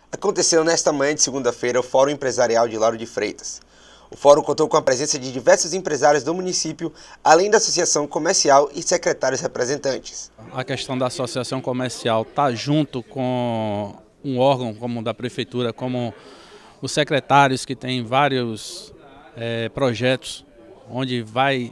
Aconteceu nesta manhã de segunda-feira o Fórum Empresarial de Lauro de Freitas. O fórum contou com a presença de diversos empresários do município, além da associação comercial e secretários representantes. A questão da associação comercial está junto com um órgão como o da prefeitura, como os secretários que têm vários projetos, onde vai,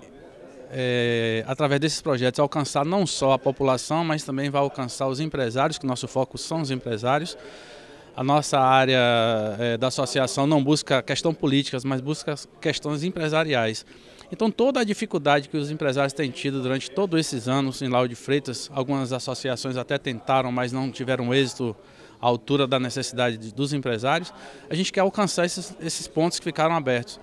através desses projetos, alcançar não só a população, mas também vai alcançar os empresários, que nosso foco são os empresários. A nossa área da associação não busca questões políticas, mas busca questões empresariais. Então toda a dificuldade que os empresários têm tido durante todos esses anos em Lauro de Freitas, algumas associações até tentaram, mas não tiveram êxito à altura da necessidade dos empresários, a gente quer alcançar esses pontos que ficaram abertos.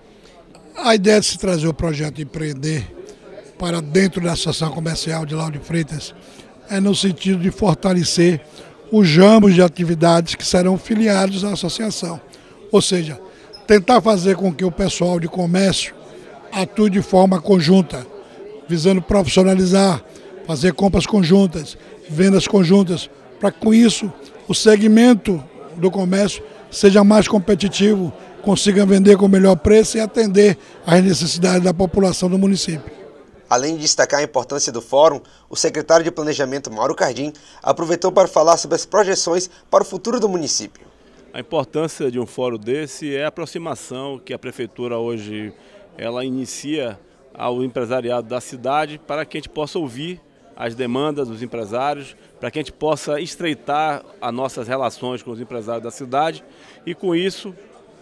A ideia de se trazer o projeto Empreender para dentro da Associação Comercial de Lauro de Freitas é no sentido de fortalecer os ramos de atividades que serão filiados à associação. Ou seja, tentar fazer com que o pessoal de comércio atue de forma conjunta, visando profissionalizar, fazer compras conjuntas, vendas conjuntas, para que com isso o segmento do comércio seja mais competitivo, consiga vender com melhor preço e atender às necessidades da população do município. Além de destacar a importância do fórum, o secretário de Planejamento, Mauro Cardim, aproveitou para falar sobre as projeções para o futuro do município. A importância de um fórum desse é a aproximação que a prefeitura hoje ela inicia ao empresariado da cidade para que a gente possa ouvir as demandas dos empresários, para que a gente possa estreitar as nossas relações com os empresários da cidade e, com isso,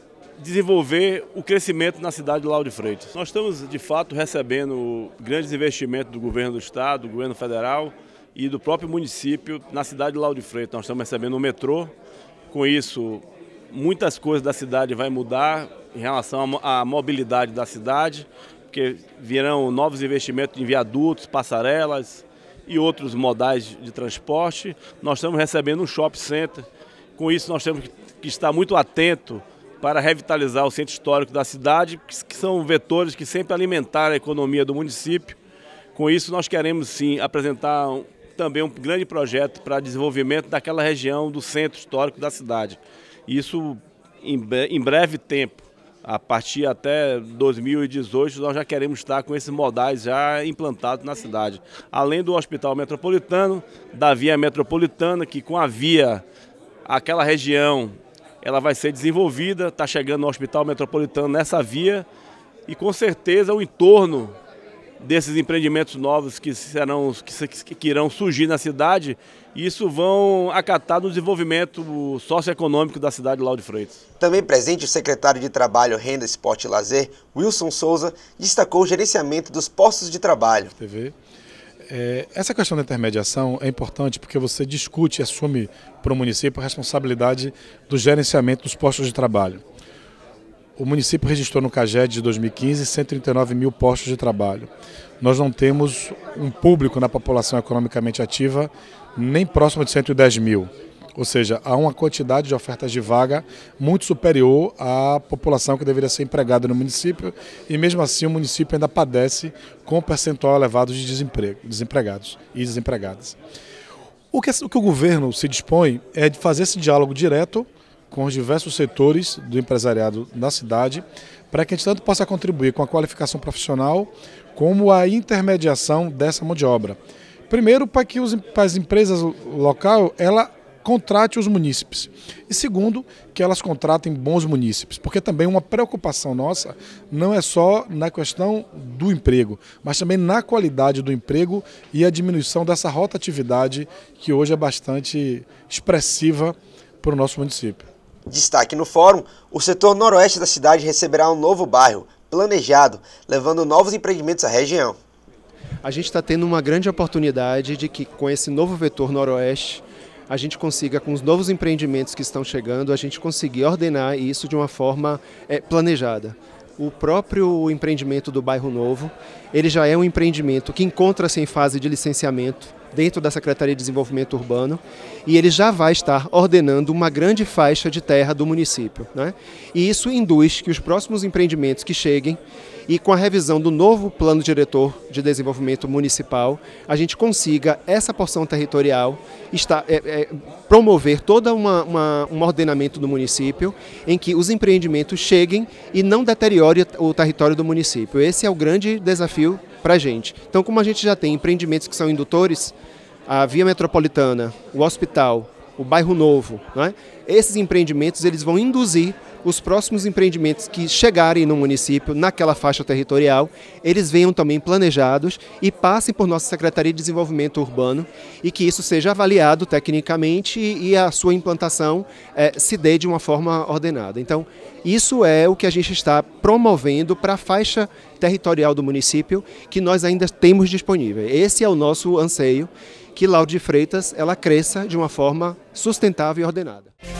desenvolver o crescimento na cidade de Lauro de Freitas. Nós estamos, de fato, recebendo grandes investimentos do governo do estado, do governo federal e do próprio município na cidade de Lauro de Freitas. Nós estamos recebendo o metrô. Com isso, muitas coisas da cidade vão mudar em relação à mobilidade da cidade, porque virão novos investimentos em viadutos, passarelas e outros modais de transporte. Nós estamos recebendo um shopping center. Com isso, nós temos que estar muito atentos para revitalizar o centro histórico da cidade, que são vetores que sempre alimentaram a economia do município. Com isso, nós queremos sim apresentar também um grande projeto para desenvolvimento daquela região do centro histórico da cidade. Isso em breve tempo, a partir até 2018, nós já queremos estar com esses modais já implantados na cidade. Além do Hospital Metropolitano, da Via Metropolitana, que com a via, aquela região, ela vai ser desenvolvida, está chegando no Hospital Metropolitano nessa via e com certeza o entorno desses empreendimentos novos que irão surgir na cidade, isso vão acatar no desenvolvimento socioeconômico da cidade de Lauro de Freitas. Também presente o secretário de Trabalho, Renda, Esporte e Lazer, Wilson Souza, destacou o gerenciamento dos postos de trabalho. Essa questão da intermediação é importante porque você discute e assume para o município a responsabilidade do gerenciamento dos postos de trabalho. O município registrou no CAGED de 2015 139 mil postos de trabalho. Nós não temos um público na população economicamente ativa nem próximo de 110 mil. Ou seja, há uma quantidade de ofertas de vaga muito superior à população que deveria ser empregada no município e mesmo assim o município ainda padece com um percentual elevado de desempregados e desempregadas. O que o governo se dispõe é de fazer esse diálogo direto com os diversos setores do empresariado da cidade para que a gente tanto possa contribuir com a qualificação profissional como a intermediação dessa mão de obra. Primeiro, para que as empresas locais contrate os munícipes. E segundo, que elas contratem bons munícipes, porque também uma preocupação nossa não é só na questão do emprego, mas também na qualidade do emprego e a diminuição dessa rotatividade que hoje é bastante expressiva para o nosso município. Destaque no fórum, o setor noroeste da cidade receberá um novo bairro, planejado, levando novos empreendimentos à região. A gente está tendo uma grande oportunidade de que com esse novo vetor noroeste, a gente consiga, com os novos empreendimentos que estão chegando, a gente conseguir ordenar isso de uma forma planejada. O próprio empreendimento do Bairro Novo, ele já é um empreendimento que encontra-se em fase de licenciamento dentro da Secretaria de Desenvolvimento Urbano, e ele já vai estar ordenando uma grande faixa de terra do município, né? E isso induz que os próximos empreendimentos que cheguem, e com a revisão do novo Plano Diretor de Desenvolvimento Municipal, a gente consiga essa porção territorial promover todo um ordenamento do município em que os empreendimentos cheguem e não deteriore o território do município. Esse é o grande desafio para a gente. Então, como a gente já tem empreendimentos que são indutores, a Via Metropolitana, o hospital, o Bairro Novo, né? Esses empreendimentos eles vão induzir os próximos empreendimentos que chegarem no município, naquela faixa territorial, eles venham também planejados e passem por nossa Secretaria de Desenvolvimento Urbano e que isso seja avaliado tecnicamente e a sua implantação se dê de uma forma ordenada. Então, isso é o que a gente está promovendo para a faixa territorial do município que nós ainda temos disponível. Esse é o nosso anseio, que Lauro de Freitas ela cresça de uma forma sustentável e ordenada.